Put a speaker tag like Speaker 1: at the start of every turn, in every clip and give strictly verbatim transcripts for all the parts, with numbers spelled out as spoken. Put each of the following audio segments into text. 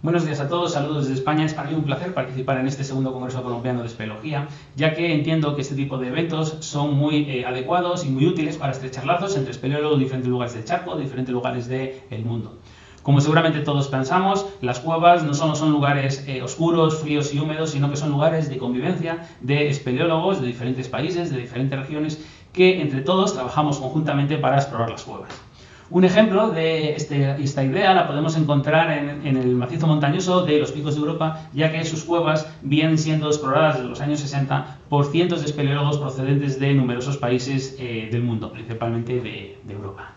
Speaker 1: Buenos días a todos, saludos desde España. Es para mí un placer participar en este segundo Congreso Colombiano de Espeleología, ya que entiendo que este tipo de eventos son muy eh, adecuados y muy útiles para estrechar lazos entre espeleólogos de diferentes lugares del charco, de diferentes lugares del mundo. Como seguramente todos pensamos, las cuevas no solo son lugares eh, oscuros, fríos y húmedos, sino que son lugares de convivencia de espeleólogos de diferentes países, de diferentes regiones, que entre todos trabajamos conjuntamente para explorar las cuevas. Un ejemplo de este, esta idea la podemos encontrar en, en el macizo montañoso de los Picos de Europa, ya que sus cuevas vienen siendo exploradas desde los años sesenta por cientos de espeleólogos procedentes de numerosos países eh, del mundo, principalmente de, de Europa.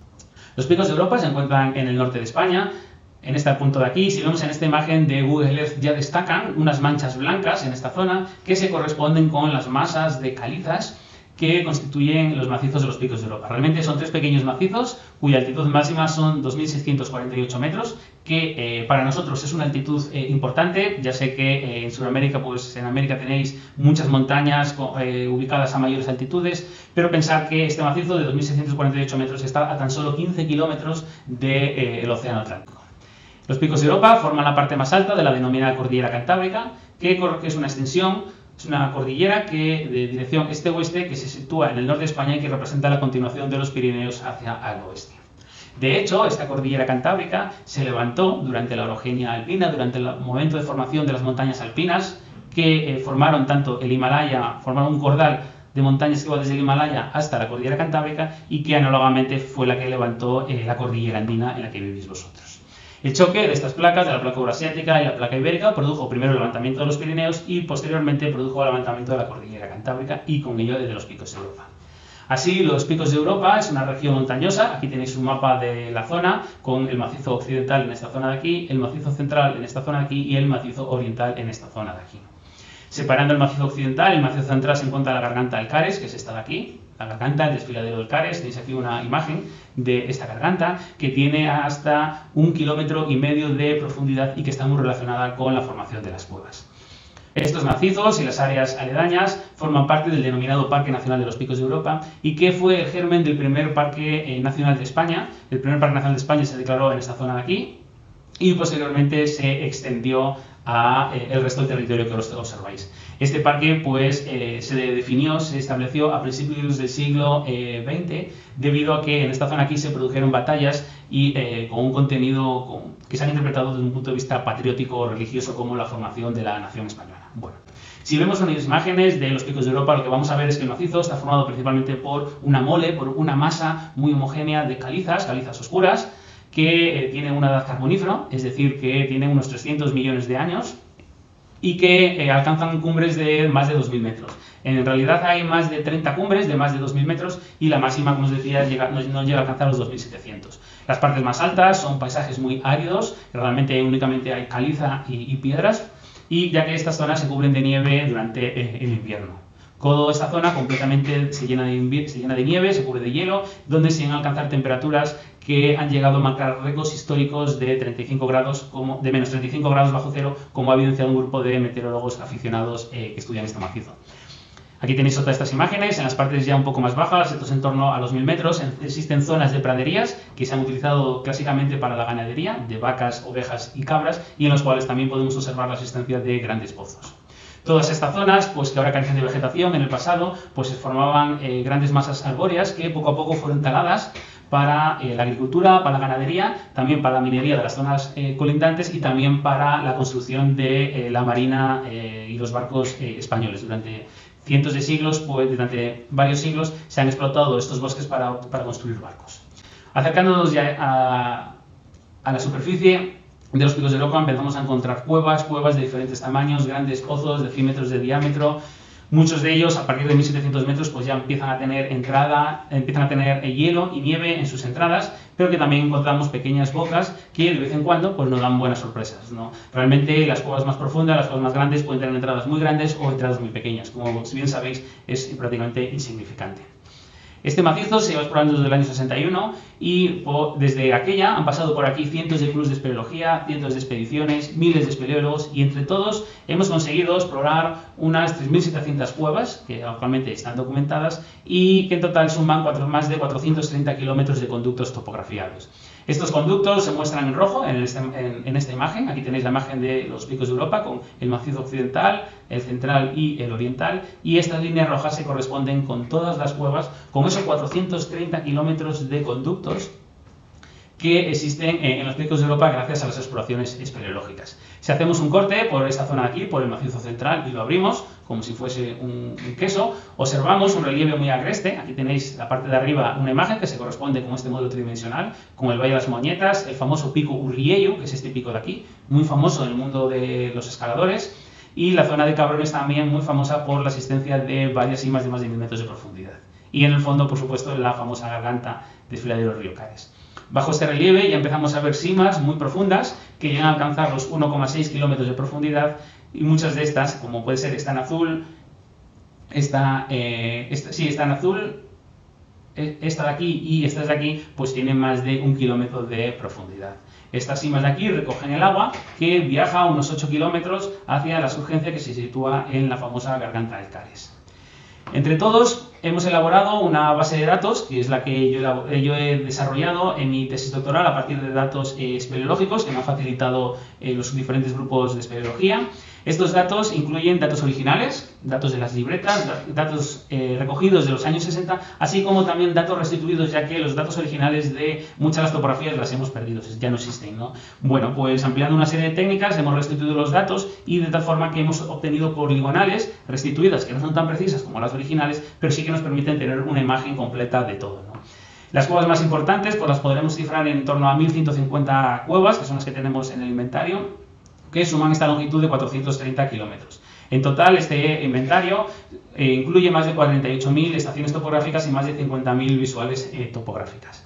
Speaker 1: Los Picos de Europa se encuentran en el norte de España. En este punto de aquí, si vemos en esta imagen de Google Earth, ya destacan unas manchas blancas en esta zona que se corresponden con las masas de calizas que constituyen los macizos de los Picos de Europa. Realmente son tres pequeños macizos cuya altitud máxima son dos mil seiscientos cuarenta y ocho metros, que eh, para nosotros es una altitud eh, importante. Ya sé que eh, en Sudamérica, pues en América tenéis muchas montañas eh, ubicadas a mayores altitudes, pero pensar que este macizo de dos mil seiscientos cuarenta y ocho metros está a tan solo quince kilómetros del de, Océano Atlántico. Los Picos de Europa forman la parte más alta de la denominada Cordillera Cantábrica, que, que es una extensión Es una cordillera que, de dirección este-oeste, que se sitúa en el norte de España y que representa la continuación de los Pirineos hacia el oeste. De hecho, esta cordillera cantábrica se levantó durante la orogenia alpina, durante el momento de formación de las montañas alpinas, que eh, formaron tanto el Himalaya, formaron un cordal de montañas que va desde el Himalaya hasta la cordillera cantábrica y que análogamente fue la que levantó eh, la cordillera andina en la que vivís vosotros. El choque de estas placas, de la placa euroasiática y la placa ibérica, produjo primero el levantamiento de los Pirineos y posteriormente produjo el levantamiento de la cordillera cantábrica y con ello de los Picos de Europa. Así, los Picos de Europa es una región montañosa. Aquí tenéis un mapa de la zona con el macizo occidental en esta zona de aquí, el macizo central en esta zona de aquí y el macizo oriental en esta zona de aquí. Separando el macizo occidental, el macizo central se encuentra la garganta del Cares, que es esta de aquí. La garganta, el desfiladero del Cares, tenéis aquí una imagen de esta garganta que tiene hasta un kilómetro y medio de profundidad y que está muy relacionada con la formación de las cuevas. Estos macizos y las áreas aledañas forman parte del denominado Parque Nacional de los Picos de Europa y que fue el germen del primer Parque eh, Nacional de España. El primer Parque Nacional de España se declaró en esta zona de aquí y posteriormente se extendió a eh, el resto del territorio que observáis. Este parque pues, eh, se definió, se estableció a principios del siglo eh, veinte, debido a que en esta zona aquí se produjeron batallas y eh, con un contenido con, que se han interpretado desde un punto de vista patriótico o religioso como la formación de la nación española. Bueno, si vemos unas imágenes de los Picos de Europa, lo que vamos a ver es que el macizo está formado principalmente por una mole, por una masa muy homogénea de calizas, calizas oscuras, que eh, tiene una edad carbonífera, es decir, que tiene unos trescientos millones de años y que eh, alcanzan cumbres de más de dos mil metros. En realidad hay más de treinta cumbres de más de dos mil metros y la máxima, como os decía, llega, no, no llega a alcanzar los dos mil setecientos. Las partes más altas son paisajes muy áridos, realmente únicamente hay caliza y, y piedras, y ya que estas zonas se cubren de nieve durante eh, el invierno. Toda esta zona completamente se llena, de, se llena de nieve, se cubre de hielo, donde se van a alcanzar temperaturas que han llegado a marcar récords históricos de, treinta y cinco grados, como, de menos treinta y cinco grados bajo cero, como ha evidenciado un grupo de meteorólogos aficionados eh, que estudian este macizo. Aquí tenéis otras estas imágenes, en las partes ya un poco más bajas, estos en torno a los mil metros, existen zonas de praderías que se han utilizado clásicamente para la ganadería, de vacas, ovejas y cabras, y en los cuales también podemos observar la existencia de grandes pozos. Todas estas zonas, pues que ahora carecen de vegetación, en el pasado pues se formaban eh, grandes masas arbóreas que poco a poco fueron taladas para eh, la agricultura, para la ganadería, también para la minería de las zonas eh, colindantes y también para la construcción de eh, la marina eh, y los barcos eh, españoles. Durante cientos de siglos, pues durante varios siglos, se han explotado estos bosques para, para construir barcos. Acercándonos ya a, a la superficie de los Picos de Europa, empezamos a encontrar cuevas, cuevas de diferentes tamaños, grandes pozos de cien metros de diámetro. Muchos de ellos, a partir de mil setecientos metros, pues ya empiezan a tener entrada, empiezan a tener hielo y nieve en sus entradas, pero que también encontramos pequeñas bocas que de vez en cuando pues, nos dan buenas sorpresas, ¿no? Realmente las cuevas más profundas, las cuevas más grandes, pueden tener entradas muy grandes o entradas muy pequeñas. Como bien sabéis, es prácticamente insignificante. Este macizo se lleva explorando desde el año sesenta y uno y por, desde aquella han pasado por aquí cientos de clubes de espeleología, cientos de expediciones, miles de espeleólogos y entre todos hemos conseguido explorar unas tres mil setecientas cuevas que actualmente están documentadas y que en total suman cuatro, más de cuatrocientos treinta kilómetros de conductos topografiados. Estos conductos se muestran en rojo en, este, en, en esta imagen. Aquí tenéis la imagen de los picos de Europa con el macizo occidental, el central y el oriental. Y estas líneas rojas se corresponden con todas las cuevas, con esos cuatrocientos treinta kilómetros de conductos que existen en los picos de Europa gracias a las exploraciones espeleológicas. Si hacemos un corte por esta zona de aquí, por el macizo central, y lo abrimos como si fuese un, un queso, observamos un relieve muy agreste. Aquí tenéis la parte de arriba una imagen que se corresponde con este modelo tridimensional, con el Valle de las Moñetas, el famoso pico Urriello, que es este pico de aquí, muy famoso en el mundo de los escaladores, y la zona de Cabrones también muy famosa por la existencia de varias cimas de más de mil metros de profundidad. Y en el fondo, por supuesto, la famosa garganta desfiladero del río Cares. Bajo este relieve ya empezamos a ver simas muy profundas que llegan a alcanzar los uno coma seis kilómetros de profundidad, y muchas de estas, como puede ser esta en azul, esta, eh, esta, sí, esta en azul, esta de aquí y estas de aquí, pues tienen más de un kilómetro de profundidad. Estas cimas de aquí recogen el agua que viaja unos ocho kilómetros hacia la surgencia que se sitúa en la famosa garganta del Cares. Entre todos hemos elaborado una base de datos, que es la que yo, yo he desarrollado en mi tesis doctoral a partir de datos eh, espeleológicos que me han facilitado eh, los diferentes grupos de espeleología. Estos datos incluyen datos originales, datos de las libretas, datos eh, recogidos de los años sesenta, así como también datos restituidos, ya que los datos originales de muchas de las topografías las hemos perdido, ya no existen, ¿no? Bueno, pues ampliando una serie de técnicas hemos restituido los datos y de tal forma que hemos obtenido poligonales restituidas, que no son tan precisas como las originales, pero sí que nos permiten tener una imagen completa de todo, ¿no? Las cuevas más importantes pues las podremos cifrar en torno a mil ciento cincuenta cuevas, que son las que tenemos en el inventario, que suman esta longitud de cuatrocientos treinta kilómetros. En total, este inventario eh, incluye más de cuarenta y ocho mil estaciones topográficas y más de cincuenta mil visuales eh, topográficas.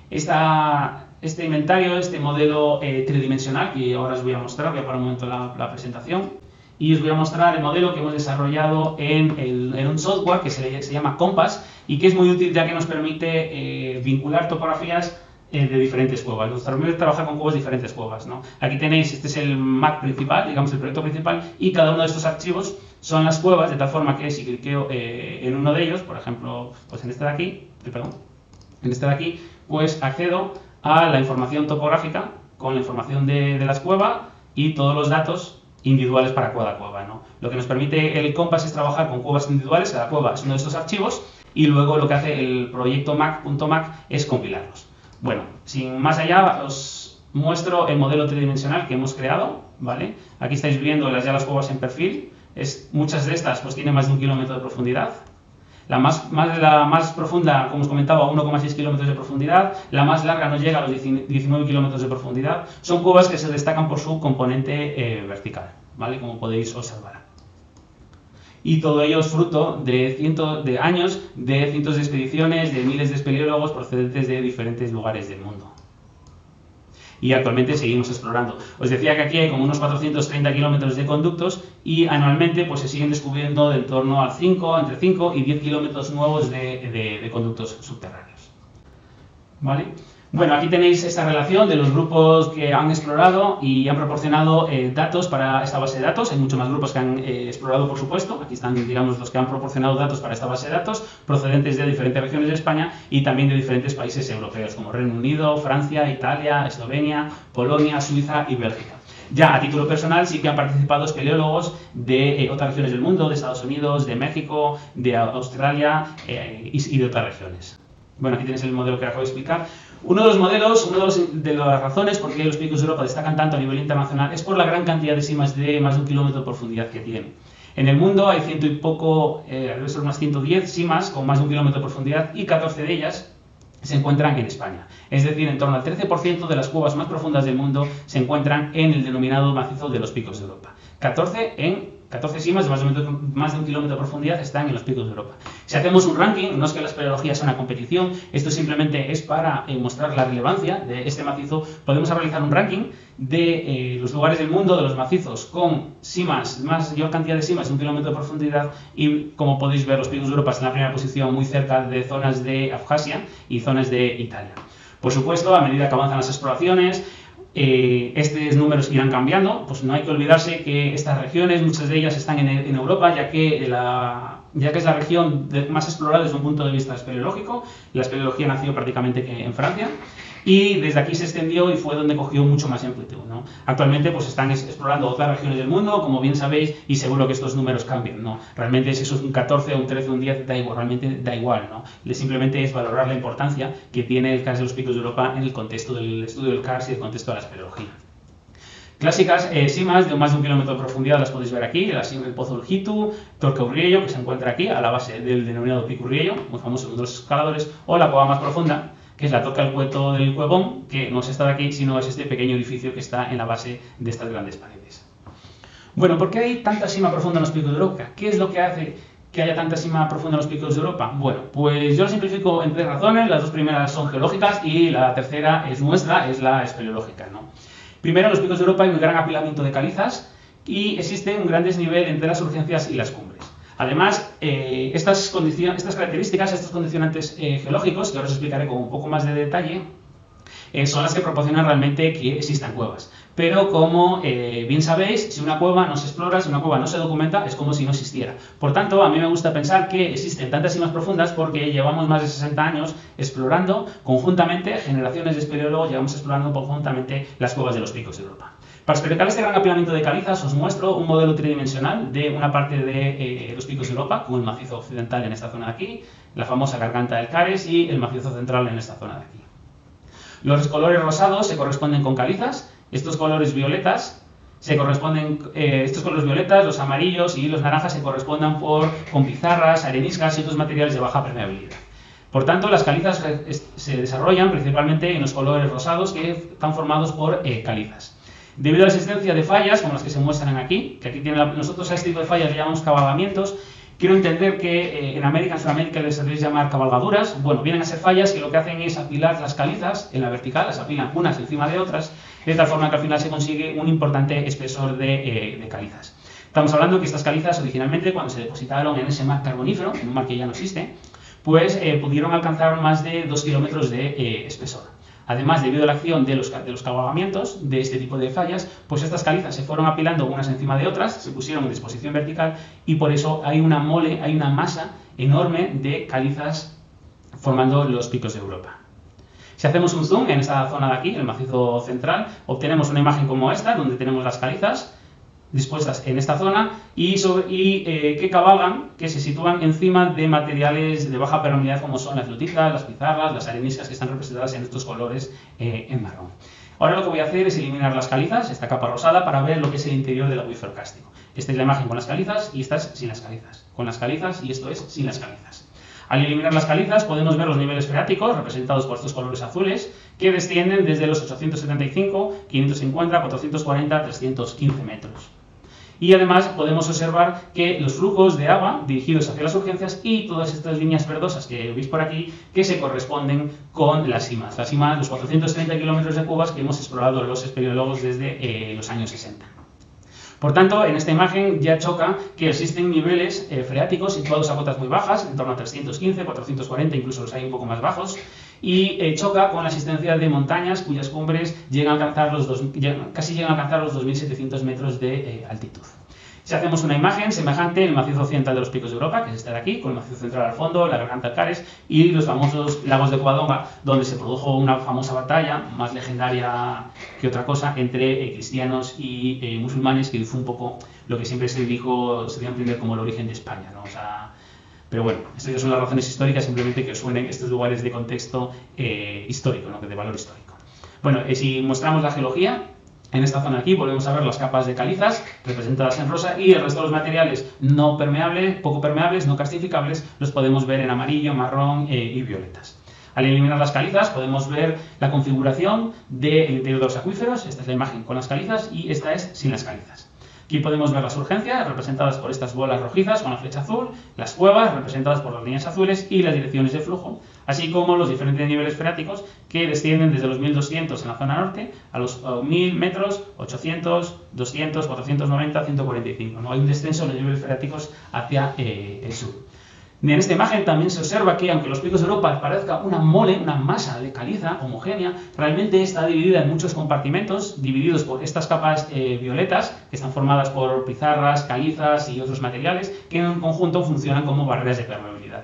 Speaker 1: Esta, este inventario, este modelo eh, tridimensional, que ahora os voy a mostrar, voy a parar un momento la, la presentación, y os voy a mostrar el modelo que hemos desarrollado en, el, en un software que se, se llama Compass y que es muy útil ya que nos permite eh, vincular topografías de diferentes cuevas. Nos permite trabajar con cuevas diferentes cuevas, ¿no? Aquí tenéis, este es el map principal, digamos el proyecto principal, y cada uno de estos archivos son las cuevas, de tal forma que si cliqueo eh, en uno de ellos, por ejemplo, pues en este de aquí, perdón, en este de aquí, pues accedo a la información topográfica con la información de, de las cuevas y todos los datos individuales para cada cueva, ¿no? Lo que nos permite el Compass es trabajar con cuevas individuales, cada cueva es uno de estos archivos, y luego lo que hace el proyecto mac.mac es compilarlos. Bueno, sin más allá, os muestro el modelo tridimensional que hemos creado, ¿vale? Aquí estáis viendo las, ya las cuevas en perfil. Es, muchas de estas pues tienen más de un kilómetro de profundidad. La más, más, la más profunda, como os comentaba, uno coma seis kilómetros de profundidad. La más larga no llega a los diecinueve kilómetros de profundidad. Son cuevas que se destacan por su componente eh, vertical, ¿vale? Como podéis observar. Y todo ello es fruto de cientos de años, de cientos de expediciones, de miles de espeleólogos procedentes de diferentes lugares del mundo. Y actualmente seguimos explorando. Os decía que aquí hay como unos cuatrocientos treinta kilómetros de conductos y anualmente pues, se siguen descubriendo de en torno a cinco, entre cinco y diez kilómetros nuevos de, de, de conductos subterráneos. ¿Vale? Bueno, aquí tenéis esta relación de los grupos que han explorado y han proporcionado eh, datos para esta base de datos. Hay muchos más grupos que han eh, explorado, por supuesto. Aquí están, digamos, los que han proporcionado datos para esta base de datos, procedentes de diferentes regiones de España y también de diferentes países europeos, como Reino Unido, Francia, Italia, Eslovenia, Polonia, Suiza y Bélgica. Ya a título personal sí que han participado espeleólogos de eh, otras regiones del mundo, de Estados Unidos, de México, de Australia eh, y, y de otras regiones. Bueno, aquí tenéis el modelo que acabo de explicar. Uno de los modelos, una de, los, de las razones por qué los picos de Europa destacan tanto a nivel internacional es por la gran cantidad de simas de más de un kilómetro de profundidad que tienen. En el mundo hay ciento y poco, eh, debe ser unas ciento diez simas con más de un kilómetro de profundidad y catorce de ellas se encuentran en España. Es decir, en torno al trece por ciento de las cuevas más profundas del mundo se encuentran en el denominado macizo de los picos de Europa. catorce en catorce simas de más de, un, más de un kilómetro de profundidad están en los picos de Europa. Si hacemos un ranking, no es que la espeleología sea una competición, esto simplemente es para eh, mostrar la relevancia de este macizo, podemos realizar un ranking de eh, los lugares del mundo, de los macizos, con simas, mayor cantidad de simas de un kilómetro de profundidad y, como podéis ver, los picos de Europa están en la primera posición muy cerca de zonas de Abjasia y zonas de Italia. Por supuesto, a medida que avanzan las exploraciones, Eh, estos números irán cambiando, pues no hay que olvidarse que estas regiones, muchas de ellas están en, en Europa, ya que, la, ya que es la región de, más explorada desde un punto de vista espeleológico. La espeleología nació prácticamente en Francia y desde aquí se extendió y fue donde cogió mucho más amplitud, ¿no? Actualmente pues están explorando otras regiones del mundo, como bien sabéis, y seguro que estos números cambian, ¿no? Realmente si eso es un catorce, un trece, un diez, da igual, realmente da igual, ¿no? Simplemente es valorar la importancia que tiene el Cars de los Picos de Europa en el contexto del estudio del Cars y el contexto de la espeleología. Clásicas eh, simas de más de un kilómetro de profundidad las podéis ver aquí, la sima del Pozo Urjitu, Torque Urriello, que se encuentra aquí a la base del denominado Pico Urriello, muy famoso de los escaladores, o la cueva más profunda, que es la Torque al Cueto del Cuevón, que no es esta de aquí, sino es este pequeño edificio que está en la base de estas grandes paredes. Bueno, ¿por qué hay tanta sima profunda en los Picos de Europa? ¿Qué es lo que hace que haya tanta sima profunda en los Picos de Europa? Bueno, pues yo lo simplifico en tres razones, las dos primeras son geológicas y la tercera es nuestra, es la espeleológica, ¿no? Primero, en los Picos de Europa hay un gran apilamiento de calizas y existe un gran desnivel entre las urgencias y las cumbres. Además, eh, estas, estas características, estos condicionantes eh, geológicos, que ahora os explicaré con un poco más de detalle, eh, son las que proporcionan realmente que existan cuevas. Pero como eh, bien sabéis, si una cueva no se explora, si una cueva no se documenta, es como si no existiera. Por tanto, a mí me gusta pensar que existen tantas simas profundas porque llevamos más de sesenta años explorando conjuntamente, generaciones de espeleólogos llevamos explorando conjuntamente las cuevas de los Picos de Europa. Para explicar este gran apilamiento de calizas os muestro un modelo tridimensional de una parte de eh, los Picos de Europa, como el macizo occidental en esta zona de aquí, la famosa garganta del Cares y el macizo central en esta zona de aquí. Los colores rosados se corresponden con calizas. Estos colores violetas se corresponden, eh, estos colores violetas, los amarillos y los naranjas se correspondan por, con pizarras, areniscas y otros materiales de baja permeabilidad. Por tanto, las calizas se desarrollan principalmente en los colores rosados que están formados por eh, calizas. Debido a la existencia de fallas, como las que se muestran aquí, que aquí tiene la, nosotros a este tipo de fallas le llamamos cabalgamientos, quiero entender que eh, en América, en Sudamérica les sabéis llamar cabalgaduras. Bueno, vienen a ser fallas que lo que hacen es apilar las calizas en la vertical, las apilan unas encima de otras, de tal forma que al final se consigue un importante espesor de, eh, de calizas. Estamos hablando que estas calizas originalmente, cuando se depositaron en ese mar carbonífero, en un mar que ya no existe, pues eh, pudieron alcanzar más de dos kilómetros de eh, espesor. Además, debido a la acción de los, de los cabalgamientos de este tipo de fallas, pues estas calizas se fueron apilando unas encima de otras, se pusieron en disposición vertical y por eso hay una mole, hay una masa enorme de calizas formando los Picos de Europa. Si hacemos un zoom en esta zona de aquí, el macizo central, obtenemos una imagen como esta, donde tenemos las calizas dispuestas en esta zona y, sobre, y eh, que cabalgan, que se sitúan encima de materiales de baja permeabilidad como son las lutitas, las pizarras, las areniscas que están representadas en estos colores eh, en marrón. Ahora lo que voy a hacer es eliminar las calizas, esta capa rosada, para ver lo que es el interior del acuífero kárstico. Esta es la imagen con las calizas y esta es sin las calizas. Con las calizas y esto es sin las calizas. Al eliminar las calizas podemos ver los niveles freáticos representados por estos colores azules que descienden desde los ochocientos setenta y cinco, quinientos cincuenta, cuatrocientos cuarenta, trescientos quince metros. Y además podemos observar que los flujos de agua dirigidos hacia las urgencias y todas estas líneas verdosas que veis por aquí que se corresponden con las simas. Las simas, los cuatrocientos treinta kilómetros de cuevas que hemos explorado los espeleólogos desde eh, los años sesenta. Por tanto, en esta imagen ya choca que existen niveles eh, freáticos situados a cotas muy bajas, en torno a trescientos quince, cuatrocientos cuarenta, incluso los hay un poco más bajos, y eh, choca con la existencia de montañas cuyas cumbres llegan a alcanzar los dos, llegan, casi llegan a alcanzar los dos mil setecientos metros de eh, altitud. Si hacemos una imagen semejante en el macizo occidental de los Picos de Europa, que es este de aquí, con el macizo central al fondo, la garganta del Cares y los famosos lagos de Covadonga, donde se produjo una famosa batalla, más legendaria que otra cosa, entre eh, cristianos y eh, musulmanes, que fue un poco lo que siempre se dijo, se dio a entender como el origen de España, ¿no? O sea, pero bueno, estas ya son las razones históricas, simplemente que os suenen estos lugares de contexto eh, histórico, ¿no? De valor histórico. Bueno, eh, si mostramos la geología, en esta zona aquí volvemos a ver las capas de calizas representadas en rosa y el resto de los materiales no permeables, poco permeables, no calcificables, los podemos ver en amarillo, marrón eh, y violetas. Al eliminar las calizas podemos ver la configuración del interior de los acuíferos. Esta es la imagen con las calizas y esta es sin las calizas. Aquí podemos ver las urgencias representadas por estas bolas rojizas con la flecha azul, las cuevas representadas por las líneas azules y las direcciones de flujo, así como los diferentes niveles freáticos que descienden desde los mil doscientos en la zona norte a los mil metros, ochocientos, doscientos, cuatrocientos noventa, ciento cuarenta y cinco. ¿No? Hay un descenso en los niveles freáticos hacia eh, el sur. En esta imagen también se observa que, aunque los Picos de Europa parezca una mole, una masa de caliza homogénea, realmente está dividida en muchos compartimentos, divididos por estas capas eh, violetas, que están formadas por pizarras, calizas y otros materiales, que en conjunto funcionan como barreras de permeabilidad. Esta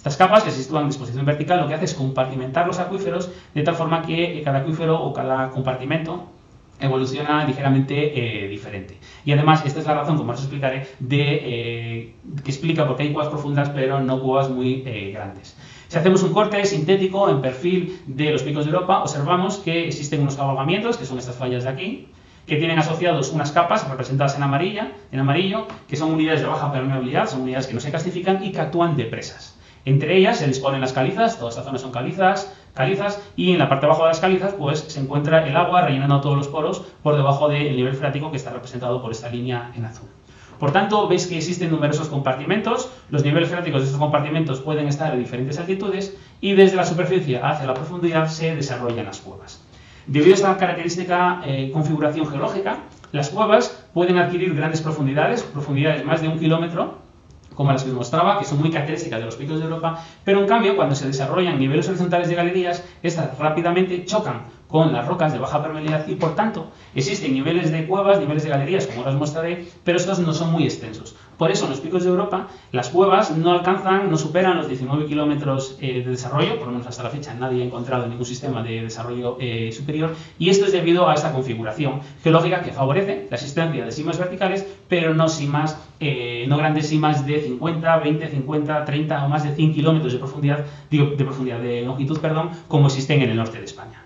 Speaker 1: Estas capas, que se sitúan en disposición vertical, lo que hace es compartimentar los acuíferos de tal forma que cada acuífero o cada compartimento evoluciona ligeramente eh, diferente. Y además, esta es la razón, como os explicaré, de, eh, que explica por qué hay cuevas profundas pero no cuevas muy eh, grandes. Si hacemos un corte sintético en perfil de los picos de Europa, observamos que existen unos cabalgamientos, que son estas fallas de aquí, que tienen asociados unas capas representadas en, amarilla, en amarillo, que son unidades de baja permeabilidad, son unidades que no se calcifican y que actúan de presas. Entre ellas se disponen las calizas, toda esta zona son calizas, calizas, y en la parte de abajo de las calizas pues, se encuentra el agua rellenando todos los poros por debajo del nivel freático que está representado por esta línea en azul. Por tanto, veis que existen numerosos compartimentos, los niveles freáticos de estos compartimentos pueden estar en diferentes altitudes y desde la superficie hacia la profundidad se desarrollan las cuevas. Debido a esta característica eh, configuración geológica, las cuevas pueden adquirir grandes profundidades, profundidades más de un kilómetro, como las que os mostraba, que son muy características de los picos de Europa, pero en cambio, cuando se desarrollan niveles horizontales de galerías, estas rápidamente chocan con las rocas de baja permeabilidad y, por tanto, existen niveles de cuevas, niveles de galerías, como ahora os mostraré, pero estos no son muy extensos. Por eso, en los picos de Europa, las cuevas no alcanzan, no superan los diecinueve kilómetros eh, de desarrollo, por lo menos hasta la fecha nadie ha encontrado ningún sistema de desarrollo eh, superior, y esto es debido a esta configuración geológica que favorece la existencia de simas verticales, pero no simas, eh, no grandes simas de cincuenta, veinte, cincuenta, treinta o más de cien kilómetros de profundidad, digo, de profundidad, de longitud, perdón, como existen en el norte de España.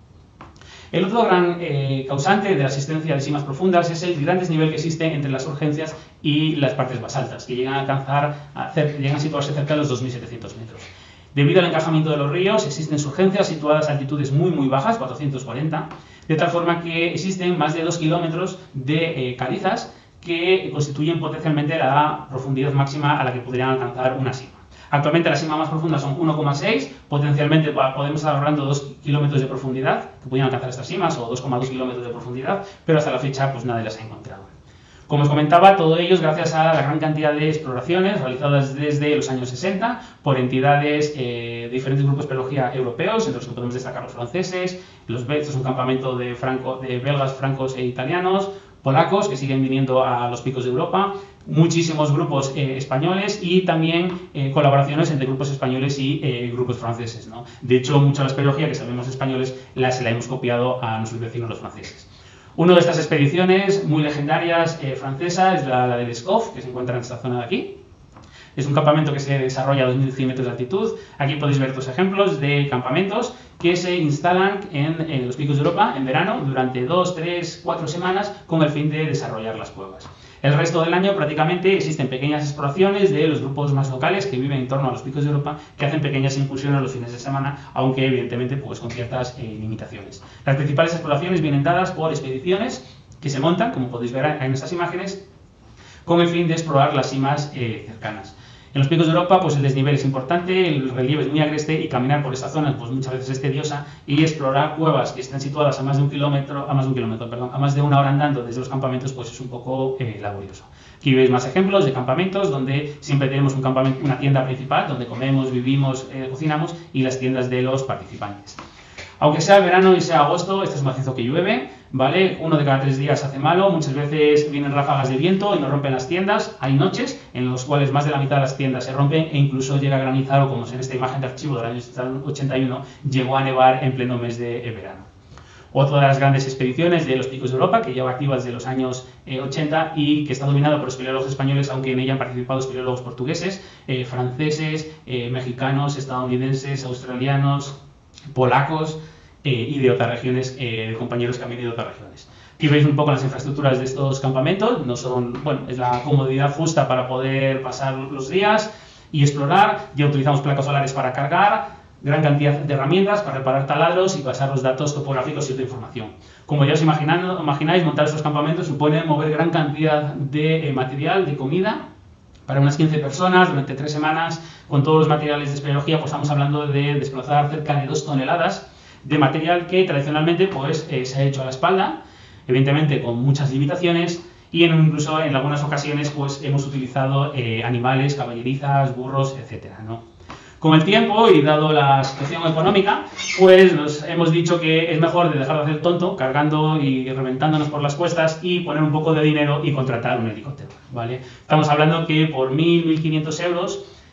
Speaker 1: El otro gran eh, causante de la existencia de simas profundas es el gran desnivel que existe entre las urgencias y las partes basaltas, que llegan a alcanzar, a hacer, llegan a situarse cerca de los dos mil setecientos metros. Debido al encajamiento de los ríos, existen surgencias situadas a altitudes muy muy bajas, cuatrocientos cuarenta, de tal forma que existen más de dos kilómetros de eh, calizas que constituyen potencialmente la profundidad máxima a la que podrían alcanzar una sima. Actualmente las simas más profundas son uno coma seis, potencialmente podemos estar ahorrando dos kilómetros de profundidad que podrían alcanzar estas simas, o dos coma dos kilómetros de profundidad, pero hasta la fecha pues nadie las ha encontrado. Como os comentaba, todo ello es gracias a la gran cantidad de exploraciones realizadas desde los años sesenta por entidades eh, de diferentes grupos de espeleología europeos, entre los que podemos destacar los franceses, los belgas, un campamento de, franco, de belgas, francos e italianos, polacos que siguen viniendo a los picos de Europa, muchísimos grupos eh, españoles y también eh, colaboraciones entre grupos españoles y eh, grupos franceses, ¿no? De hecho, mucha de la espeleología que sabemos españoles la, se la hemos copiado a nuestros vecinos los franceses. Una de estas expediciones muy legendarias eh, francesas es la, la del Escoff, que se encuentra en esta zona de aquí. Es un campamento que se desarrolla a dos mil cien metros de altitud. Aquí podéis ver dos ejemplos de campamentos que se instalan en, en los picos de Europa en verano durante dos, tres, cuatro semanas con el fin de desarrollar las cuevas. El resto del año prácticamente existen pequeñas exploraciones de los grupos más locales que viven en torno a los picos de Europa, que hacen pequeñas incursiones los fines de semana, aunque evidentemente pues, con ciertas eh, limitaciones. Las principales exploraciones vienen dadas por expediciones que se montan, como podéis ver en estas imágenes, con el fin de explorar las cimas eh, cercanas. En los picos de Europa pues el desnivel es importante, el relieve es muy agreste y caminar por esta zona pues muchas veces es tediosa, y explorar cuevas que están situadas a más de un kilómetro, a más de un kilómetro, perdón, a más de una hora andando desde los campamentos pues es un poco eh, laborioso. Aquí veis más ejemplos de campamentos donde siempre tenemos un campamento, una tienda principal donde comemos, vivimos, eh, cocinamos, y las tiendas de los participantes. Aunque sea verano y sea agosto, este es un macizo que llueve, ¿vale? Uno de cada tres días hace malo, muchas veces vienen ráfagas de viento y nos rompen las tiendas. Hay noches en las cuales más de la mitad de las tiendas se rompen e incluso llega a granizar, o como en esta imagen de archivo del año ochenta y uno, llegó a nevar en pleno mes de verano. Otra de las grandes expediciones de los picos de Europa, que lleva activa desde los años eh, ochenta y que está dominada por espeleólogos españoles, aunque en ella han participado espeleólogos portugueses, eh, franceses, eh, mexicanos, estadounidenses, australianos, polacos eh, y de otras regiones, eh, de compañeros que han venido de otras regiones. Aquí veis un poco las infraestructuras de estos campamentos. No son, bueno, es la comodidad justa para poder pasar los días y explorar. Ya utilizamos placas solares para cargar, gran cantidad de herramientas para reparar taladros y pasar los datos topográficos y otra información. Como ya os imagináis, montar estos campamentos supone mover gran cantidad de eh, material, de comida, para unas quince personas durante tres semanas. Con todos los materiales de espeleología pues estamos hablando de desplazar cerca de dos toneladas de material que tradicionalmente pues, eh, se ha hecho a la espalda, evidentemente con muchas limitaciones, y en, incluso en algunas ocasiones pues, hemos utilizado eh, animales, caballerizas, burros, etcétera, ¿no? Con el tiempo y dado la situación económica, pues nos hemos dicho que es mejor de dejar de hacer tonto, cargando y reventándonos por las cuestas, y poner un poco de dinero y contratar un helicóptero, ¿vale? Estamos hablando que por mil, mil quinientos euros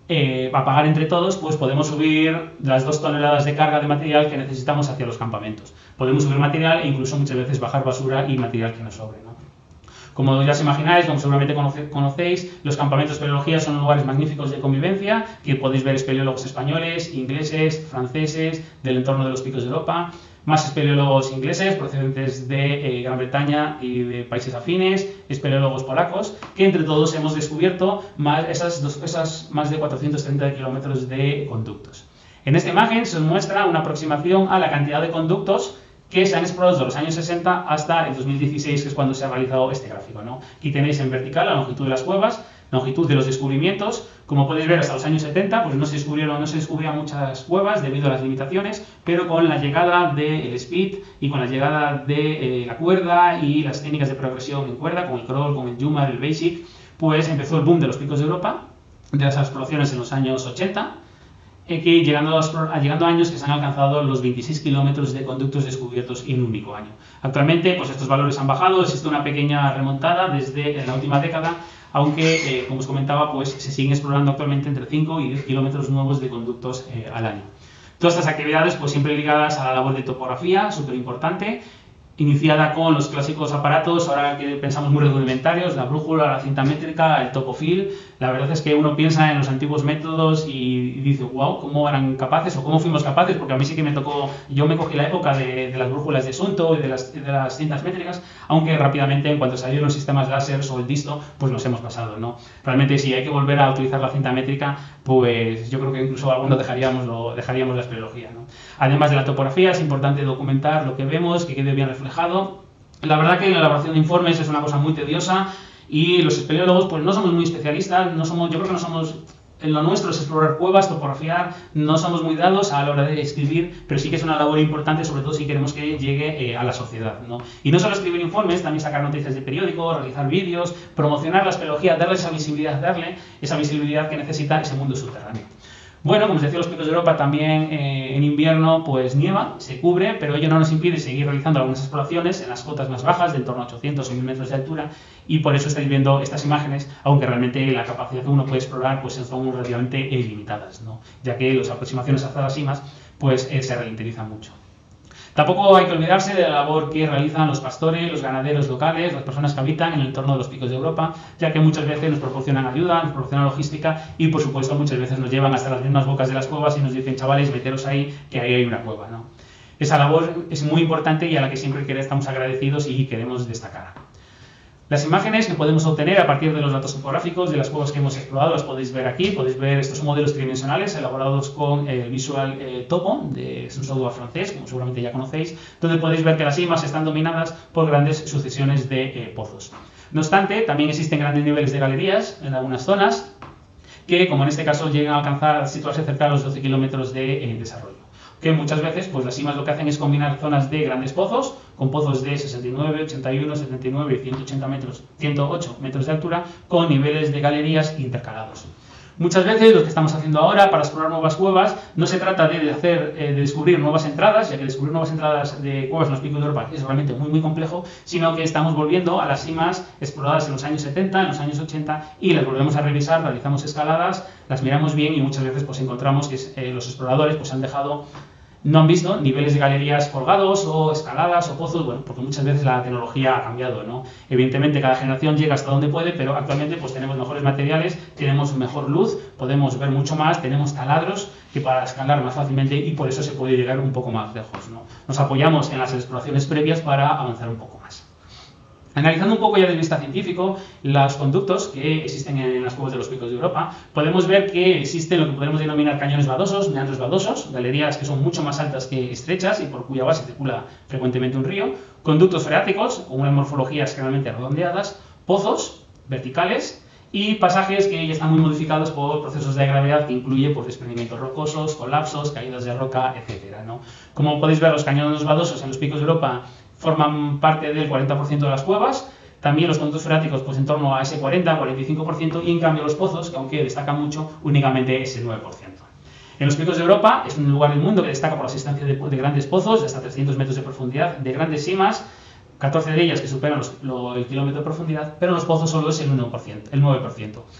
Speaker 1: eh, a pagar entre todos, pues podemos subir las dos toneladas de carga de material que necesitamos hacia los campamentos. Podemos subir material e incluso muchas veces bajar basura y material que nos sobre, ¿no? Como ya os imagináis, como seguramente conoce, conocéis, los campamentos de espeleología son lugares magníficos de convivencia, que podéis ver espeleólogos españoles, ingleses, franceses, del entorno de los picos de Europa, más espeleólogos ingleses procedentes de eh, Gran Bretaña y de países afines, espeleólogos polacos, que entre todos hemos descubierto más, esas, dos, esas más de cuatrocientos treinta kilómetros de conductos. En esta imagen se os muestra una aproximación a la cantidad de conductos que se han explorado desde los años sesenta hasta el dos mil dieciséis, que es cuando se ha realizado este gráfico, ¿no? Aquí tenéis en vertical la longitud de las cuevas, la longitud de los descubrimientos. Como podéis ver, hasta los años setenta pues no se descubrieron, no se descubrían muchas cuevas debido a las limitaciones, pero con la llegada del speed y con la llegada de eh, la cuerda y las técnicas de progresión en cuerda, con el crawl, con el Jumar, el basic, pues empezó el boom de los picos de Europa, de las exploraciones en los años ochenta, eh, que llegando a, llegando a años que se han alcanzado los veintiséis kilómetros de conductos descubiertos en un único año. Actualmente pues estos valores han bajado, existe una pequeña remontada desde la última década, aunque, eh, como os comentaba, pues se siguen explorando actualmente entre cinco y diez kilómetros nuevos de conductos eh, al año. Todas estas actividades pues siempre ligadas a la labor de topografía, súper importante, iniciada con los clásicos aparatos, ahora que pensamos muy rudimentarios, la brújula, la cinta métrica, el topofil. La verdad es que uno piensa en los antiguos métodos y dice, wow, ¿cómo eran capaces o cómo fuimos capaces? Porque a mí sí que me tocó, yo me cogí la época de, de las brújulas de Sunto y de las, de las cintas métricas, aunque rápidamente en cuanto salieron los sistemas láser o el disto, pues nos hemos pasado, ¿no? Realmente si hay que volver a utilizar la cinta métrica, pues yo creo que incluso algunos dejaríamos, lo, dejaríamos la espeleología, ¿no? Además de la topografía, es importante documentar lo que vemos, que quede bien reflejado. La verdad que la elaboración de informes es una cosa muy tediosa y los espeleólogos pues no somos muy especialistas, no somos, yo creo que no somos, en lo nuestro es explorar cuevas, topografiar, no somos muy dados a la hora de escribir, pero sí que es una labor importante, sobre todo si queremos que llegue eh, a la sociedad, ¿no? Y no solo escribir informes, también sacar noticias de periódico, realizar vídeos, promocionar la espeleología, darle esa visibilidad, darle esa visibilidad que necesita ese mundo subterráneo. Bueno, como os decía, los picos de Europa también eh, en invierno pues nieva, se cubre, pero ello no nos impide seguir realizando algunas exploraciones en las cotas más bajas, de en torno a ochocientos o mil metros de altura, y por eso estáis viendo estas imágenes, aunque realmente la capacidad que uno puede explorar pues son relativamente limitadas, ¿no? Ya que las aproximaciones hasta las cimas pues eh, se ralentizan mucho. Tampoco hay que olvidarse de la labor que realizan los pastores, los ganaderos locales, las personas que habitan en el entorno de los picos de Europa, ya que muchas veces nos proporcionan ayuda, nos proporcionan logística y, por supuesto, muchas veces nos llevan hasta las mismas bocas de las cuevas y nos dicen, chavales, meteros ahí, que ahí hay una cueva, ¿no? Esa labor es muy importante y a la que siempre estamos agradecidos y queremos destacar. Las imágenes que podemos obtener a partir de los datos topográficos de las cuevas que hemos explorado las podéis ver aquí. Podéis ver estos modelos tridimensionales elaborados con el Visual eh, Topo, de, es un software francés, como seguramente ya conocéis, donde podéis ver que las cimas están dominadas por grandes sucesiones de eh, pozos. No obstante, también existen grandes niveles de galerías en algunas zonas que, como en este caso, llegan a alcanzar, a situarse cerca de los doce kilómetros de eh, desarrollo. Que muchas veces pues las cimas lo que hacen es combinar zonas de grandes pozos, con pozos de sesenta y nueve, ochenta y uno, setenta y nueve y ciento ochenta metros, ciento ocho metros de altura, con niveles de galerías intercalados. Muchas veces lo que estamos haciendo ahora para explorar nuevas cuevas no se trata de, hacer, eh, de descubrir nuevas entradas, ya que descubrir nuevas entradas de cuevas en los picos de Europa es realmente muy muy complejo, sino que estamos volviendo a las cimas exploradas en los años setenta, en los años ochenta y las volvemos a revisar, realizamos escaladas, las miramos bien y muchas veces pues encontramos que eh, los exploradores pues han dejado, no han visto niveles de galerías colgados o escaladas o pozos, bueno, porque muchas veces la tecnología ha cambiado, ¿no? Evidentemente cada generación llega hasta donde puede, pero actualmente pues tenemos mejores materiales, tenemos mejor luz, podemos ver mucho más, tenemos taladros que para escalar más fácilmente y por eso se puede llegar un poco más lejos, ¿no? Nos apoyamos en las exploraciones previas para avanzar un poco más. Analizando un poco ya desde vista científico los conductos que existen en las cuevas de los picos de Europa, podemos ver que existen lo que podemos denominar cañones badosos, meandros badosos, galerías que son mucho más altas que estrechas y por cuya base circula frecuentemente un río, conductos freáticos con unas morfologías generalmente redondeadas, pozos verticales y pasajes que ya están muy modificados por procesos de gravedad que incluye pues, desprendimientos rocosos, colapsos, caídas de roca, etcétera, ¿no? Como podéis ver, los cañones badosos en los picos de Europa forman parte del cuarenta por ciento de las cuevas, también los conductos freáticos pues en torno a ese cuarenta, cuarenta y cinco por ciento y en cambio los pozos, que aunque destacan mucho, únicamente ese nueve por ciento. En los picos de Europa es un lugar del mundo que destaca por la existencia de, de grandes pozos de hasta trescientos metros de profundidad, de grandes cimas, catorce de ellas que superan los, lo, el kilómetro de profundidad, pero los pozos solo es el uno por ciento, el nueve por ciento.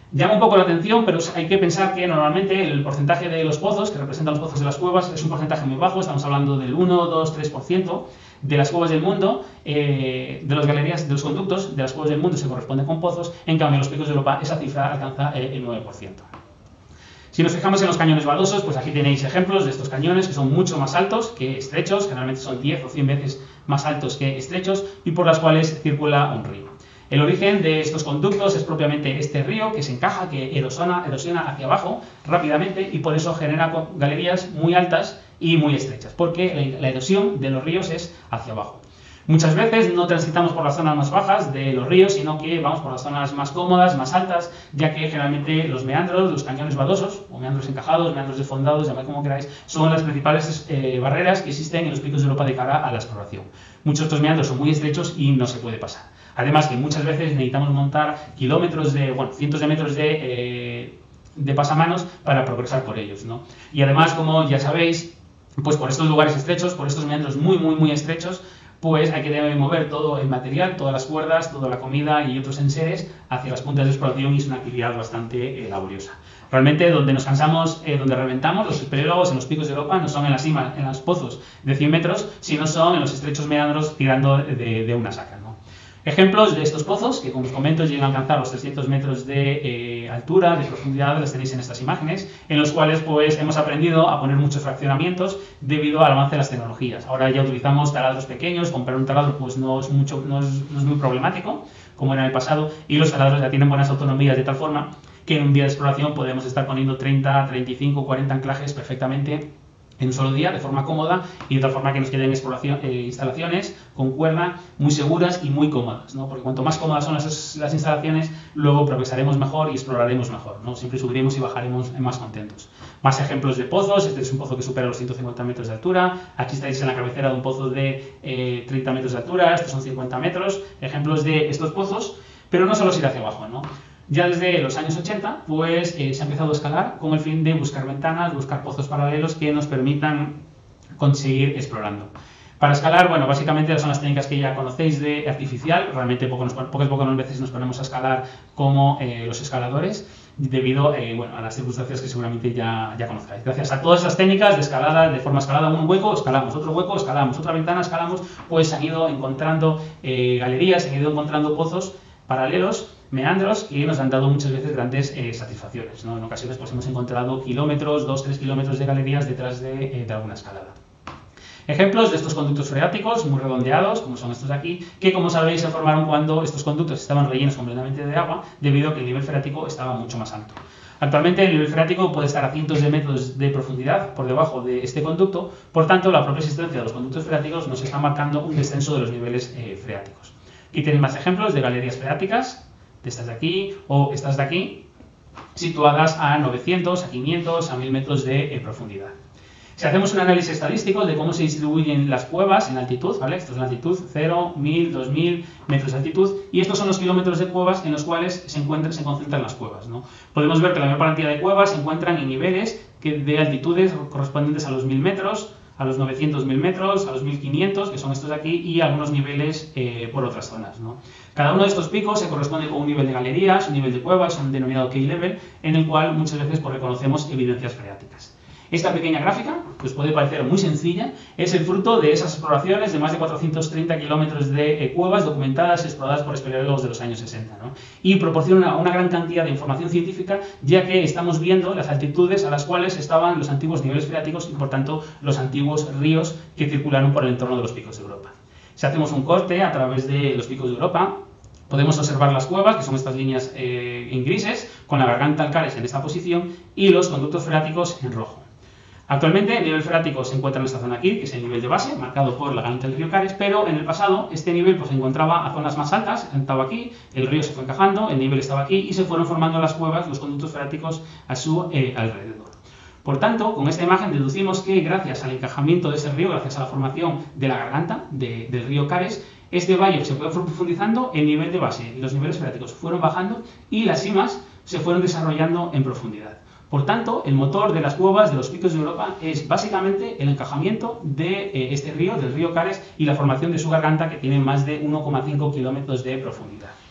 Speaker 1: Llama un poco la atención, pero hay que pensar que normalmente el porcentaje de los pozos, que representan los pozos de las cuevas, es un porcentaje muy bajo, estamos hablando del uno, dos, tres por ciento de las cuevas del mundo, eh, de las galerías, de los conductos de las cuevas del mundo se corresponden con pozos, en cambio en los picos de Europa esa cifra alcanza eh, el nueve por ciento. Si nos fijamos en los cañones baldosos, pues aquí tenéis ejemplos de estos cañones que son mucho más altos que estrechos, generalmente son diez o cien veces más altos que estrechos y por las cuales circula un río. El origen de estos conductos es propiamente este río que se encaja, que erosiona, erosiona hacia abajo rápidamente y por eso genera galerías muy altas y muy estrechas, porque la erosión de los ríos es hacia abajo. Muchas veces no transitamos por las zonas más bajas de los ríos, sino que vamos por las zonas más cómodas, más altas, ya que generalmente los meandros, los cañones baldosos, o meandros encajados, meandros desfondados, llamadlo como queráis, son las principales eh, barreras que existen en los picos de Europa de cara a la exploración. Muchos de estos meandros son muy estrechos y no se puede pasar. Además que muchas veces necesitamos montar kilómetros de, bueno, cientos de metros de, eh, de pasamanos para progresar por ellos, ¿no? Y además, como ya sabéis, pues por estos lugares estrechos, por estos meandros muy, muy, muy estrechos, pues hay que mover todo el material, todas las cuerdas, toda la comida y otros enseres hacia las puntas de exploración y es una actividad bastante eh, laboriosa. Realmente donde nos cansamos, eh, donde reventamos, los espeleólogos en los picos de Europa no son en la cima, en los pozos de cien metros, sino son en los estrechos meandros tirando de, de una saca, ¿no? Ejemplos de estos pozos, que como os comento llegan a alcanzar los trescientos metros de eh, altura, de profundidad, las tenéis en estas imágenes, en los cuales pues hemos aprendido a poner muchos fraccionamientos debido al avance de las tecnologías. Ahora ya utilizamos taladros pequeños, comprar un taladro pues no es, mucho, no es, no es muy problemático, como era en el pasado, y los taladros ya tienen buenas autonomías de tal forma que en un día de exploración podemos estar poniendo treinta, treinta y cinco, cuarenta anclajes perfectamente en un solo día, de forma cómoda y de tal forma que nos queden exploración, eh, instalaciones con cuerda muy seguras y muy cómodas, ¿no? Porque cuanto más cómodas son las, las instalaciones, luego progresaremos mejor y exploraremos mejor, ¿no? Siempre subiremos y bajaremos más contentos. Más ejemplos de pozos. Este es un pozo que supera los ciento cincuenta metros de altura. Aquí estáis en la cabecera de un pozo de eh, treinta metros de altura, estos son cincuenta metros. Ejemplos de estos pozos, pero no solo es ir hacia abajo, ¿no? Ya desde los años ochenta, pues eh, se ha empezado a escalar con el fin de buscar ventanas, buscar pozos paralelos que nos permitan conseguir explorando. Para escalar, bueno, básicamente son las técnicas que ya conocéis de artificial. Realmente poco nos, pocas pocas veces nos ponemos a escalar como eh, los escaladores, debido eh, bueno, a las circunstancias que seguramente ya, ya conozcáis. Gracias a todas esas técnicas de escalada, de forma escalada, un hueco, escalamos otro hueco, escalamos otra ventana, escalamos, pues se han ido encontrando eh, galerías, se han ido encontrando pozos paralelos, meandros, que nos han dado muchas veces grandes eh, satisfacciones, ¿no? En ocasiones pues hemos encontrado kilómetros, dos, tres kilómetros de galerías detrás de, eh, de alguna escalada. Ejemplos de estos conductos freáticos muy redondeados, como son estos de aquí, que como sabéis se formaron cuando estos conductos estaban rellenos completamente de agua, debido a que el nivel freático estaba mucho más alto. Actualmente el nivel freático puede estar a cientos de metros de profundidad por debajo de este conducto, por tanto la propia existencia de los conductos freáticos nos está marcando un descenso de los niveles eh, freáticos. Aquí tenéis más ejemplos de galerías freáticas, de estas de aquí o estas de aquí, situadas a novecientos, a quinientos, a mil metros de eh, profundidad. Si hacemos un análisis estadístico de cómo se distribuyen las cuevas en altitud, ¿vale? Esto es la altitud, cero, mil, dos mil metros de altitud, y estos son los kilómetros de cuevas en los cuales se encuentran, se concentran las cuevas, ¿no? Podemos ver que la mayor cantidad de cuevas se encuentran en niveles que de altitudes correspondientes a los mil metros, a los novecientos mil metros, a los mil quinientos, que son estos de aquí, y algunos niveles eh, por otras zonas, ¿no? Cada uno de estos picos se corresponde con un nivel de galerías, un nivel de cuevas, un denominado key level, en el cual muchas veces pues, reconocemos evidencias freáticas. Esta pequeña gráfica, que os puede parecer muy sencilla, es el fruto de esas exploraciones de más de cuatrocientos treinta kilómetros de eh, cuevas documentadas y exploradas por espeleólogos de los años sesenta, ¿no? Y proporciona una, una gran cantidad de información científica, ya que estamos viendo las altitudes a las cuales estaban los antiguos niveles freáticos y, por tanto, los antiguos ríos que circularon por el entorno de los picos de Europa. Si hacemos un corte a través de los picos de Europa, podemos observar las cuevas, que son estas líneas eh, en grises, con la garganta Alcares en esta posición y los conductos freáticos en rojo. Actualmente el nivel freático se encuentra en esta zona aquí, que es el nivel de base, marcado por la garganta del río Cares, pero en el pasado este nivel pues, se encontraba a zonas más altas, estaba aquí, el río se fue encajando, el nivel estaba aquí y se fueron formando las cuevas, los conductos freáticos a su eh, alrededor. Por tanto, con esta imagen deducimos que gracias al encajamiento de ese río, gracias a la formación de la garganta de, del río Cares, este valle se fue profundizando, el nivel de base y los niveles freáticos fueron bajando y las cimas se fueron desarrollando en profundidad. Por tanto, el motor de las cuevas de los picos de Europa es básicamente el encajamiento de eh, este río, del río Cares, y la formación de su garganta, que tiene más de uno coma cinco kilómetros de profundidad.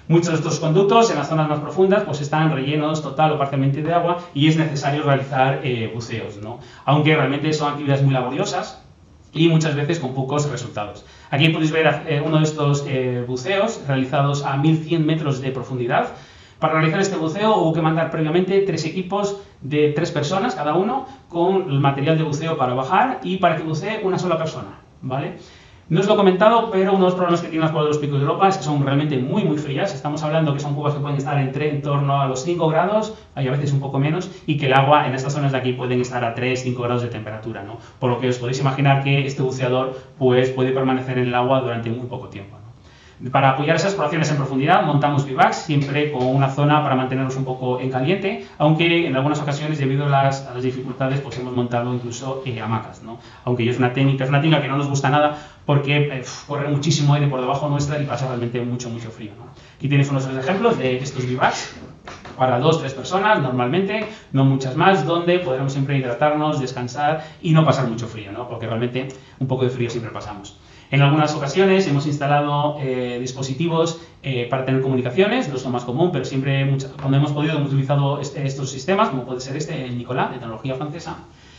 Speaker 1: Muchos de estos conductos en las zonas más profundas pues están rellenos total o parcialmente de agua y es necesario realizar eh, buceos, ¿no? Aunque realmente son actividades muy laboriosas y muchas veces con pocos resultados. Aquí podéis ver eh, uno de estos eh, buceos realizados a mil cien metros de profundidad. Para realizar este buceo hubo que mandar previamente tres equipos de tres personas cada uno con el material de buceo para bajar y para que bucee una sola persona, ¿vale? No os lo he comentado, pero uno de los problemas que tienen las cuevas de los Picos de Europa es que son realmente muy, muy frías. Estamos hablando que son cuevas que pueden estar entre en torno a los cinco grados, hay a veces un poco menos, y que el agua en estas zonas de aquí pueden estar a tres, cinco grados de temperatura, ¿no? Por lo que os podéis imaginar que este buceador pues, puede permanecer en el agua durante muy poco tiempo, ¿no? Para apoyar esas exploraciones en profundidad montamos bivacs, siempre con una zona para mantenernos un poco en caliente, aunque en algunas ocasiones debido a las, a las dificultades pues hemos montado incluso eh, hamacas, ¿no? Aunque es una técnica, es una técnica que no nos gusta nada porque eh, corre muchísimo aire por debajo nuestra y pasa realmente mucho, mucho frío, ¿no? Aquí tenéis unos ejemplos de estos bivacs para dos, tres personas normalmente, no muchas más, donde podremos siempre hidratarnos, descansar y no pasar mucho frío, ¿no? Porque realmente un poco de frío siempre pasamos. En algunas ocasiones hemos instalado eh, dispositivos eh, para tener comunicaciones, no es lo más común, pero siempre muchas, cuando hemos podido hemos utilizado este, estos sistemas, como puede ser este, el Nicolas, de tecnología francesa,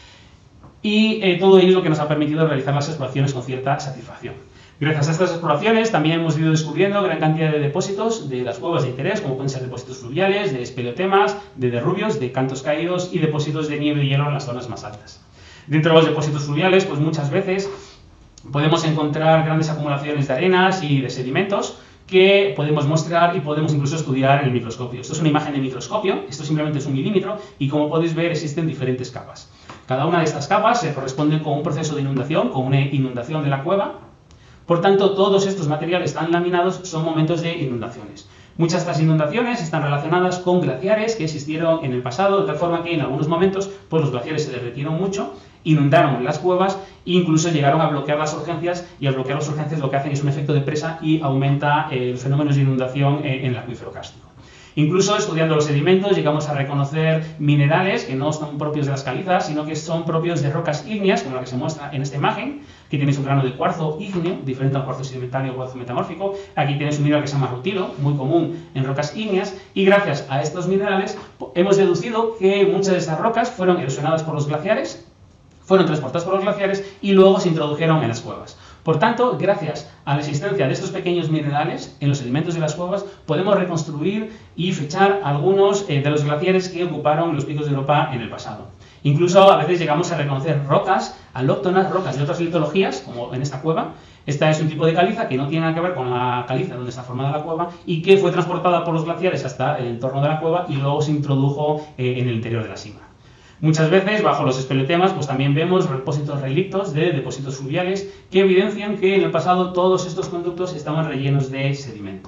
Speaker 1: y eh, todo ello es lo que nos ha permitido realizar las exploraciones con cierta satisfacción. Gracias a estas exploraciones también hemos ido descubriendo gran cantidad de depósitos de las cuevas de interés, como pueden ser depósitos fluviales, de espeleotemas, de derrubios, de cantos caídos y depósitos de nieve y hielo en las zonas más altas. Dentro de los depósitos fluviales, pues muchas veces podemos encontrar grandes acumulaciones de arenas y de sedimentos que podemos mostrar y podemos incluso estudiar en el microscopio. Esto es una imagen de microscopio, esto simplemente es un milímetro y como podéis ver existen diferentes capas. Cada una de estas capas se corresponde con un proceso de inundación, con una inundación de la cueva. Por tanto, todos estos materiales tan laminados son momentos de inundaciones. Muchas de estas inundaciones están relacionadas con glaciares que existieron en el pasado, de tal forma que en algunos momentos pues, los glaciares se derretieron mucho, inundaron las cuevas e incluso llegaron a bloquear las urgencias, y al bloquear las urgencias lo que hacen es un efecto de presa y aumenta eh, los fenómenos de inundación en, en el acuífero kárstico. Incluso estudiando los sedimentos llegamos a reconocer minerales que no son propios de las calizas, sino que son propios de rocas ígneas, como la que se muestra en esta imagen. Aquí tenéis un grano de cuarzo ígneo, diferente al cuarzo sedimentario o cuarzo metamórfico. Aquí tenéis un mineral que se llama rutilo, muy común en rocas ígneas, y gracias a estos minerales hemos deducido que muchas de estas rocas fueron erosionadas por los glaciares, fueron transportadas por los glaciares y luego se introdujeron en las cuevas. Por tanto, gracias a la existencia de estos pequeños minerales en los sedimentos de las cuevas, podemos reconstruir y fechar algunos eh, de los glaciares que ocuparon los picos de Europa en el pasado. Incluso a veces llegamos a reconocer rocas alóctonas, rocas de otras litologías, como en esta cueva. Esta es un tipo de caliza que no tiene nada que ver con la caliza donde está formada la cueva y que fue transportada por los glaciares hasta el entorno de la cueva y luego se introdujo eh, en el interior de la sima. Muchas veces, bajo los espeleotemas, pues también vemos depósitos relictos de depósitos fluviales que evidencian que en el pasado todos estos conductos estaban rellenos de sedimento.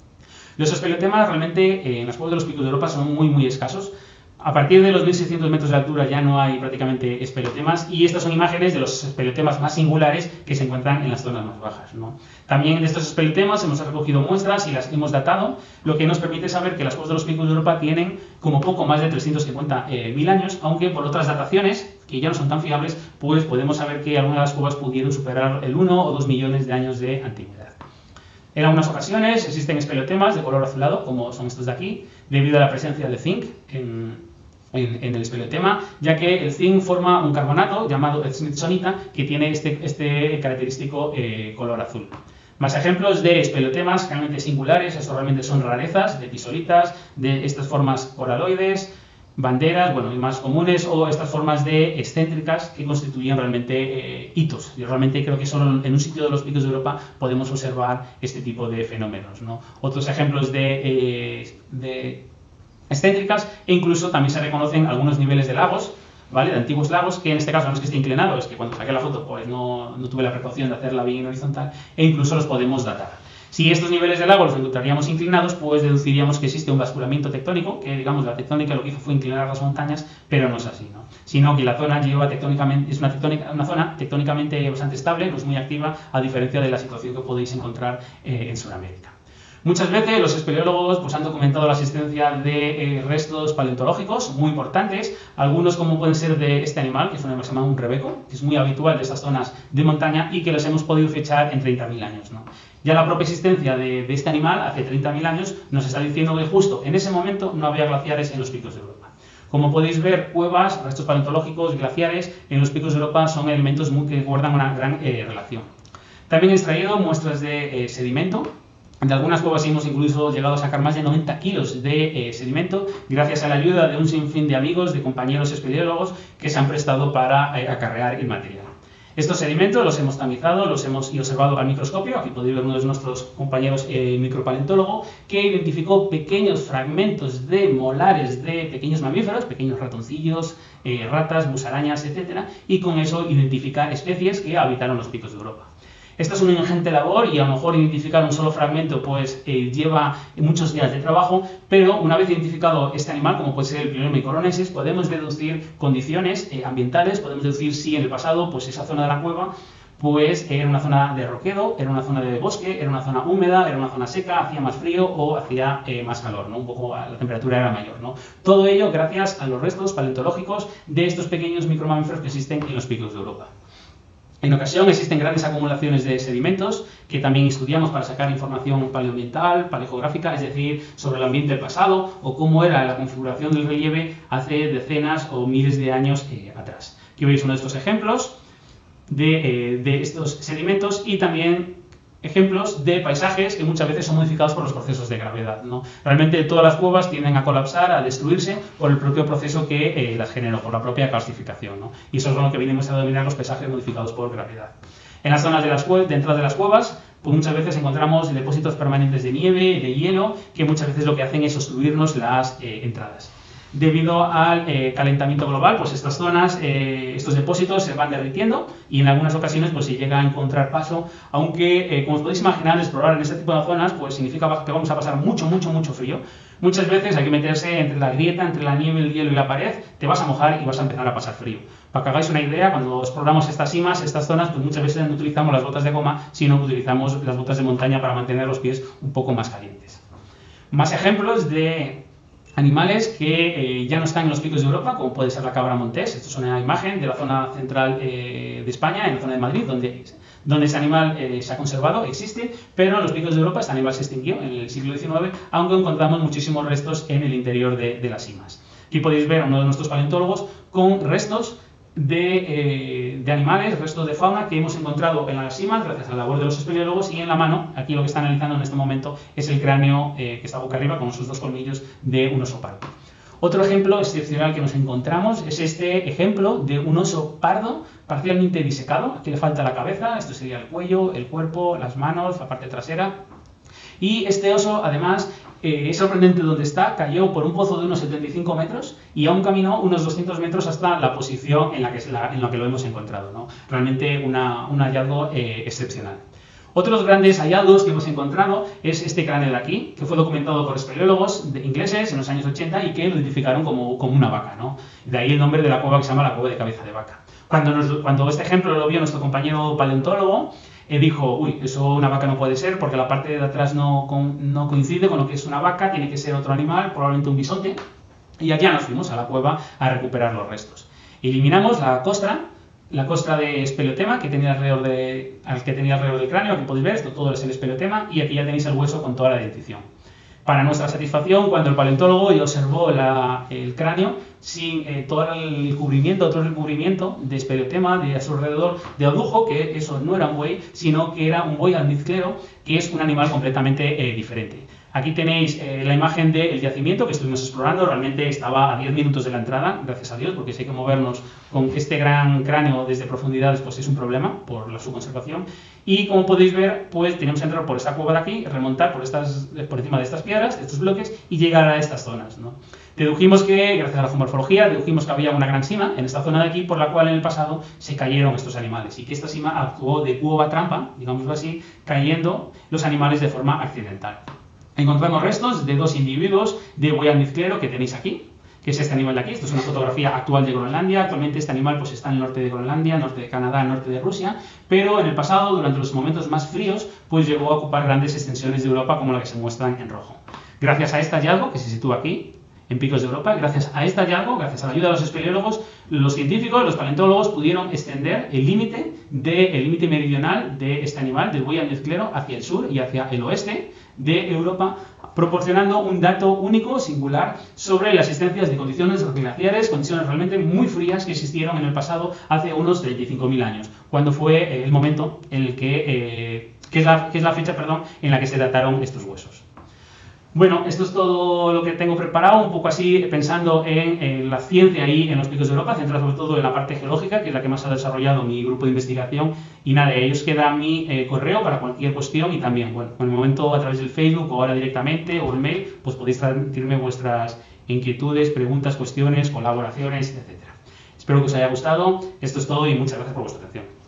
Speaker 1: Los espeleotemas realmente eh, en las cuevas de los picos de Europa son muy, muy escasos. A partir de los mil seiscientos metros de altura ya no hay prácticamente espeleotemas, y estas son imágenes de los espeleotemas más singulares que se encuentran en las zonas más bajas, ¿no? También de estos espeleotemas hemos recogido muestras y las hemos datado, lo que nos permite saber que las cuevas de los picos de Europa tienen como poco más de trescientos cincuenta mil años, aunque por otras dataciones, que ya no son tan fiables, pues podemos saber que algunas de las cuevas pudieron superar el uno o dos millones de años de antigüedad. En algunas ocasiones existen espeleotemas de color azulado, como son estos de aquí, debido a la presencia de zinc en En, en el espeleotema, ya que el zinc forma un carbonato llamado smithsonita que tiene este, este característico eh, color azul. Más ejemplos de espeleotemas realmente singulares, eso realmente son rarezas, de pisolitas, de estas formas coraloides, banderas, bueno, y más comunes, o estas formas de excéntricas que constituyen realmente eh, hitos. Y realmente creo que solo en un sitio de los picos de Europa podemos observar este tipo de fenómenos, ¿no? Otros ejemplos de, eh, de excéntricas, e incluso también se reconocen algunos niveles de lagos, ¿vale? De antiguos lagos, que en este caso no es que esté inclinado, es que cuando saqué la foto pues no, no tuve la precaución de hacerla bien horizontal, e incluso los podemos datar. Si estos niveles de lago los encontraríamos inclinados, pues deduciríamos que existe un basculamiento tectónico, que digamos la tectónica lo que hizo fue inclinar las montañas, pero no es así, ¿no? Sino que la zona lleva tectónicamente, es una, tectónica, una zona tectónicamente bastante estable, no es muy activa, a diferencia de la situación que podéis encontrar eh, en Sudamérica. Muchas veces los espeleólogos pues, han documentado la existencia de eh, restos paleontológicos muy importantes, algunos como pueden ser de este animal, que es un animal que se llama un rebeco, que es muy habitual de estas zonas de montaña y que los hemos podido fechar en treinta mil años, ¿no? Ya la propia existencia de, de este animal, hace treinta mil años, nos está diciendo que justo en ese momento no había glaciares en los picos de Europa. Como podéis ver, cuevas, restos paleontológicos, glaciares en los picos de Europa son elementos muy, que guardan una gran eh, relación. También he extraído muestras de eh, sedimento. De algunas cuevas hemos incluso llegado a sacar más de noventa kilos de eh, sedimento, gracias a la ayuda de un sinfín de amigos, de compañeros espeleólogos que se han prestado para eh, acarrear el material. Estos sedimentos los hemos tamizado, los hemos observado al microscopio. Aquí podéis ver uno de nuestros compañeros eh, micropaleontólogo que identificó pequeños fragmentos de molares de pequeños mamíferos, pequeños ratoncillos, eh, ratas, musarañas, etcétera, y con eso identificar especies que habitaron los picos de Europa. Esta es una ingente labor y a lo mejor identificar un solo fragmento pues eh, lleva muchos días de trabajo, pero una vez identificado este animal, como puede ser el Plionema coronesis, podemos deducir condiciones eh, ambientales, podemos deducir si en el pasado pues esa zona de la cueva pues era una zona de roquedo, era una zona de bosque, era una zona húmeda, era una zona seca, hacía más frío o hacía eh, más calor, ¿no? Un poco la temperatura era mayor, ¿no? Todo ello gracias a los restos paleontológicos de estos pequeños micromamíferos que existen en los picos de Europa. En ocasión existen grandes acumulaciones de sedimentos que también estudiamos para sacar información paleoambiental, paleogeográfica, es decir, sobre el ambiente del pasado o cómo era la configuración del relieve hace decenas o miles de años eh, atrás. Aquí veis uno de estos ejemplos de, eh, de estos sedimentos y también ejemplos de paisajes que muchas veces son modificados por los procesos de gravedad, ¿no? Realmente todas las cuevas tienden a colapsar, a destruirse por el propio proceso que eh, las generó, por la propia calcificación, ¿no? Y eso es lo que venimos a denominar los paisajes modificados por gravedad. En las zonas de las cuevas, dentro de las cuevas, pues muchas veces encontramos depósitos permanentes de nieve, de hielo, que muchas veces lo que hacen es obstruirnos las eh, entradas. Debido al eh, calentamiento global, pues estas zonas, eh, estos depósitos se van derritiendo y en algunas ocasiones pues se llega a encontrar paso, aunque eh, como os podéis imaginar, explorar en este tipo de zonas pues significa que vamos a pasar mucho, mucho, mucho frío. Muchas veces hay que meterse entre la grieta, entre la nieve, el hielo y la pared, te vas a mojar y vas a empezar a pasar frío. Para que hagáis una idea, cuando exploramos estas cimas, estas zonas, pues muchas veces no utilizamos las botas de goma, sino que utilizamos las botas de montaña para mantener los pies un poco más calientes. Más ejemplos de animales que eh, ya no están en los picos de Europa, como puede ser la cabra montés. Esto es una imagen de la zona central eh, de España, en la zona de Madrid, donde, donde ese animal eh, se ha conservado, existe, pero en los picos de Europa este animal se extinguió en el siglo diecinueve, aunque encontramos muchísimos restos en el interior de, de las cimas. Aquí podéis ver a uno de nuestros paleontólogos con restos de, eh, de animales, restos de fauna que hemos encontrado en las cimas gracias a la labor de los espeleólogos, y en la mano, aquí lo que está analizando en este momento es el cráneo eh, que está boca arriba con sus dos colmillos de un oso pardo. Otro ejemplo excepcional que nos encontramos es este ejemplo de un oso pardo parcialmente disecado. Aquí le falta la cabeza, esto sería el cuello, el cuerpo, las manos, la parte trasera. Y este oso, además, eh, es sorprendente donde está, cayó por un pozo de unos setenta y cinco metros y aún caminó unos doscientos metros hasta la posición en la que, la, en la que lo hemos encontrado, ¿no? Realmente una, un hallazgo eh, excepcional. Otros grandes hallazgos que hemos encontrado es este cráneo de aquí, que fue documentado por espeleólogos ingleses en los años ochenta y que lo identificaron como, como una vaca, ¿no? De ahí el nombre de la cueva que se llama la cueva de cabeza de vaca. Cuando, nos, cuando este ejemplo lo vio nuestro compañero paleontólogo, Eh, dijo, uy, eso una vaca no puede ser porque la parte de atrás no, con, no coincide con lo que es una vaca, tiene que ser otro animal, probablemente un bisonte, y allá nos fuimos a la cueva a recuperar los restos. Eliminamos la costra, la costra de espeleotema que tenía alrededor, de, al que tenía alrededor del cráneo, aquí podéis ver, esto todo es el espeleotema, y aquí ya tenéis el hueso con toda la dentición. Para nuestra satisfacción, cuando el paleontólogo ya observó la, el cráneo sin eh, todo el cubrimiento, todo el recubrimiento de espeleotema de a su alrededor, dedujo que eso no era un buey, sino que era un buey almizclero, que es un animal completamente eh, diferente. Aquí tenéis eh, la imagen del yacimiento que estuvimos explorando. Realmente estaba a diez minutos de la entrada, gracias a Dios, porque si hay que movernos con este gran cráneo desde profundidades, pues es un problema por la, su conservación. Y como podéis ver, pues teníamos que entrar por esta cueva de aquí, remontar por, estas, por encima de estas piedras, de estos bloques, y llegar a estas zonas, ¿no? Dedujimos que, gracias a la geomorfología, dedujimos que había una gran sima en esta zona de aquí, por la cual en el pasado se cayeron estos animales, y que esta sima actuó de cueva trampa, digámoslo así, cayendo los animales de forma accidental. Encontramos restos de dos individuos de buey almizclero que tenéis aquí, que es este animal de aquí. Esto es una fotografía actual de Groenlandia. Actualmente este animal pues, está en el norte de Groenlandia, norte de Canadá, norte de Rusia, pero en el pasado, durante los momentos más fríos, pues llegó a ocupar grandes extensiones de Europa como la que se muestran en rojo. Gracias a este hallazgo, que se sitúa aquí, en Picos de Europa, gracias a este hallazgo, gracias a la ayuda de los espeleólogos, los científicos, los paleontólogos pudieron extender el límite del límite meridional de este animal, del buey almizclero, hacia el sur y hacia el oeste de Europa, proporcionando un dato único, singular, sobre las existencias de condiciones glaciares, condiciones realmente muy frías que existieron en el pasado hace unos treinta y cinco mil años, cuando fue el momento en el que, eh, que, es la, que es la fecha perdón, en la que se dataron estos huesos. Bueno, esto es todo lo que tengo preparado, un poco así pensando en, en la ciencia y en los picos de Europa, centrado sobre todo en la parte geológica, que es la que más ha desarrollado mi grupo de investigación. Y nada, ahí os queda mi eh, correo para cualquier cuestión y también, bueno, en el momento a través del Facebook o ahora directamente o el mail, pues podéis transmitirme vuestras inquietudes, preguntas, cuestiones, colaboraciones, etcétera. Espero que os haya gustado. Esto es todo y muchas gracias por vuestra atención.